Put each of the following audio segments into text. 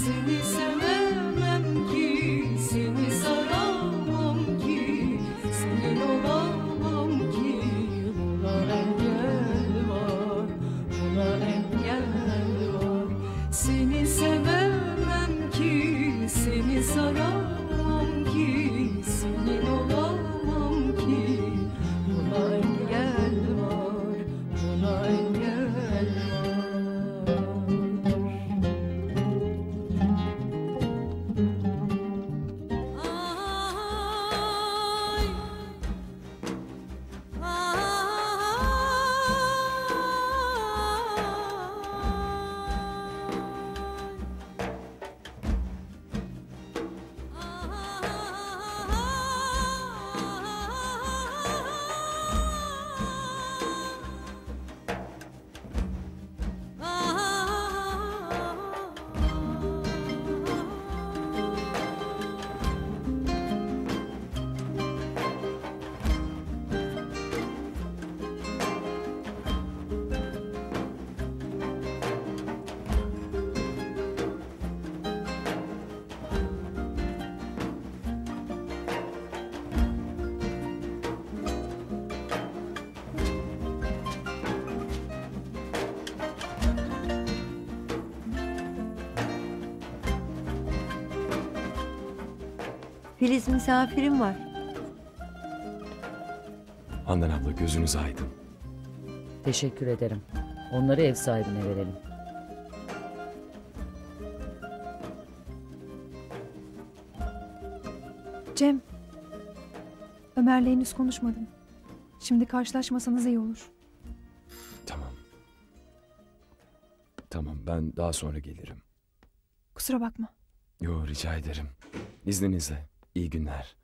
Seni sevemem ki, seni saramam ki, senin olamam ki. Buna engel var, buna engel var. Seni sevemem ki, seni saramam ki, senin olamam ki. Buna engel var, buna engel var. Filiz, misafirim var. Handan abla, gözünüz aydın. Teşekkür ederim. Onları ev sahibine verelim. Cem, Ömer'le henüz konuşmadım. Şimdi karşılaşmasanız iyi olur. Tamam. Tamam, ben daha sonra gelirim. Kusura bakma. Yo, rica ederim. İzninizle. İyi günler.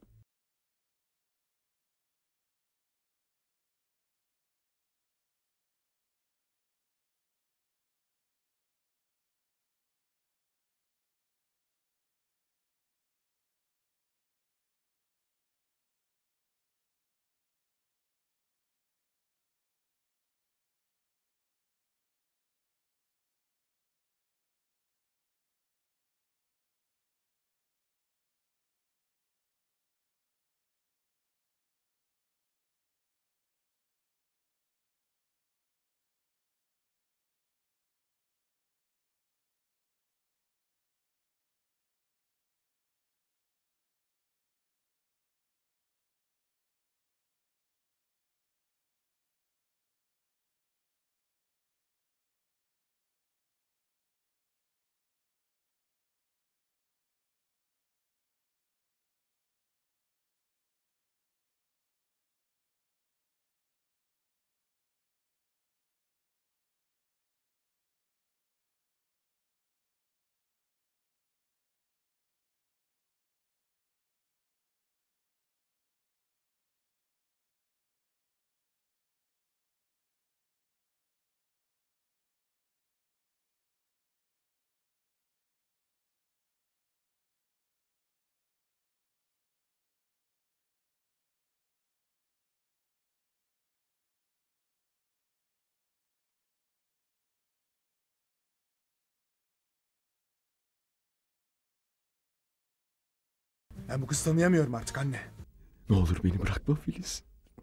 Ben bu kızı tanıyamıyorum artık anne. Ne olur beni bırakma Filiz.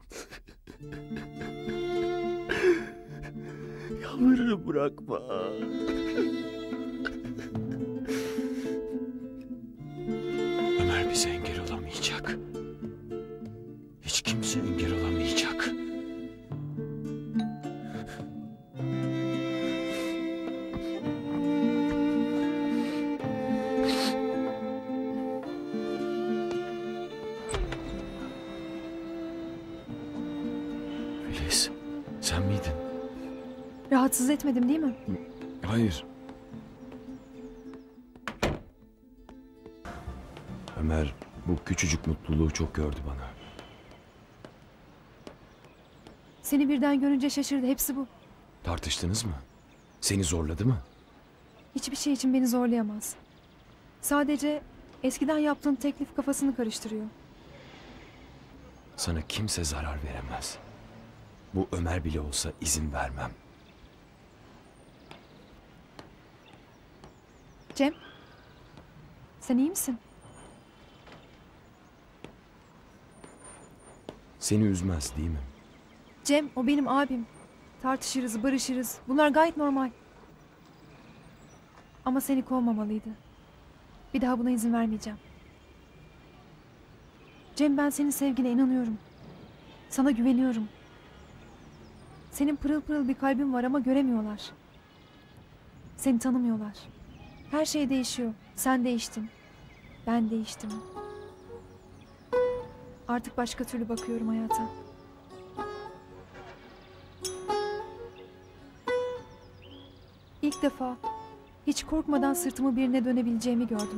Yalvarırım, bırakma. Ömer bize engel olamayacak. Hiç kimse engel olamayacak. Filiz, sen miydin? Rahatsız etmedim değil mi? Hayır. Ömer bu küçücük mutluluğu çok gördü bana. Seni birden görünce şaşırdı, hepsi bu. Tartıştınız mı? Seni zorladı mı? Hiçbir şey için beni zorlayamaz. Sadece eskiden yaptığın teklif kafasını karıştırıyor. Sana kimse zarar veremez. Bu Ömer bile olsa izin vermem. Cem, sen iyi misin? Seni üzmez değil mi? Cem, o benim abim. Tartışırız, barışırız. Bunlar gayet normal. Ama seni kovmamalıydı. Bir daha buna izin vermeyeceğim. Cem, ben senin sevgine inanıyorum. Sana güveniyorum. Senin pırıl pırıl bir kalbin var ama göremiyorlar. Seni tanımıyorlar. Her şey değişiyor. Sen değiştin. Ben değiştim. Artık başka türlü bakıyorum hayata. İlk defa hiç korkmadan sırtımı birine dönebileceğimi gördüm.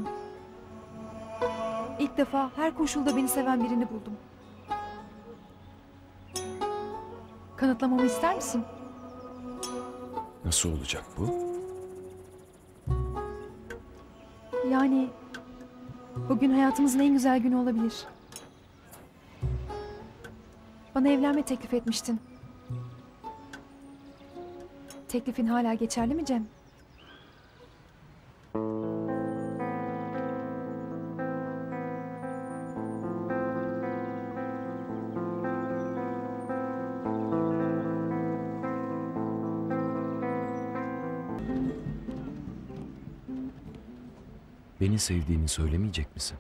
İlk defa her koşulda beni seven birini buldum. Kanıtlamamı ister misin? Nasıl olacak bu? Yani bugün hayatımızın en güzel günü olabilir. Bana evlenme teklif etmiştin. Teklifin hala geçerli mi Cem? Beni sevdiğini söylemeyecek misin?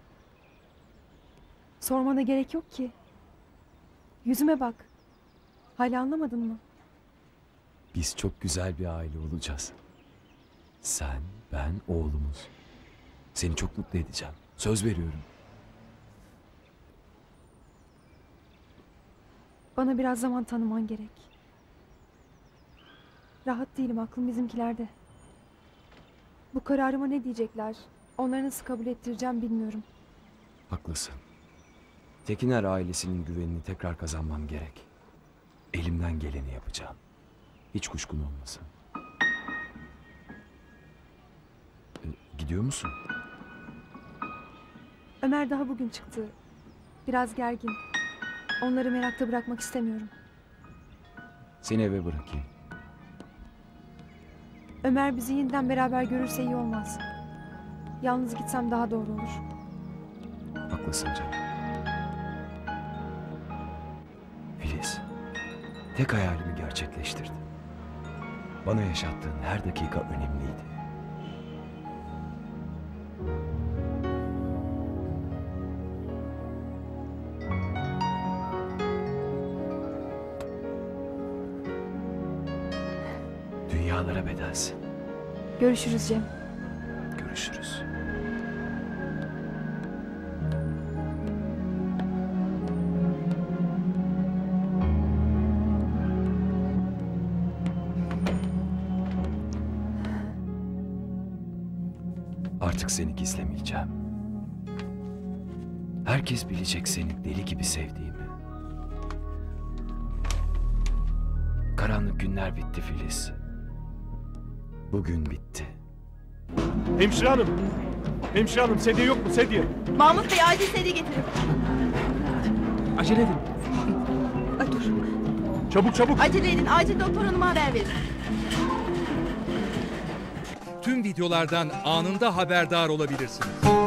Sormana gerek yok ki. Yüzüme bak. Hala anlamadın mı? Biz çok güzel bir aile olacağız. Sen, ben, oğlumuz. Seni çok mutlu edeceğim. Söz veriyorum. Bana biraz zaman tanıman gerek. Rahat değilim, aklım bizimkilerde. Bu kararıma ne diyecekler? Onları nasıl kabul ettireceğim bilmiyorum. Haklısın. Tekiner ailesinin güvenini tekrar kazanmam gerek. Elimden geleni yapacağım. Hiç kuşkun olmasın. Gidiyor musun? Ömer daha bugün çıktı. Biraz gergin. Onları merakta bırakmak istemiyorum. Seni eve bırakayım. Ömer bizi yeniden beraber görürse iyi olmaz. Yalnız gitsem daha doğru olur. Haklısın canım. Filiz, tek hayalimi gerçekleştirdi. Bana yaşattığın her dakika önemliydi. Dünyalara bedelsin. Görüşürüz Cem. Görüşürüz. Artık seni gizlemeyeceğim. Herkes bilecek seni deli gibi sevdiğimi. Karanlık günler bitti Filiz. Bugün bitti. Hemşire hanım. Hemşire hanım, sedye yok mu sedye? Mahmut Bey acil seri getirin. Acele edin. Ay dur. Çabuk çabuk. Acele edin. Acil doktor hanıma haber verin. Tüm videolardan anında haberdar olabilirsiniz.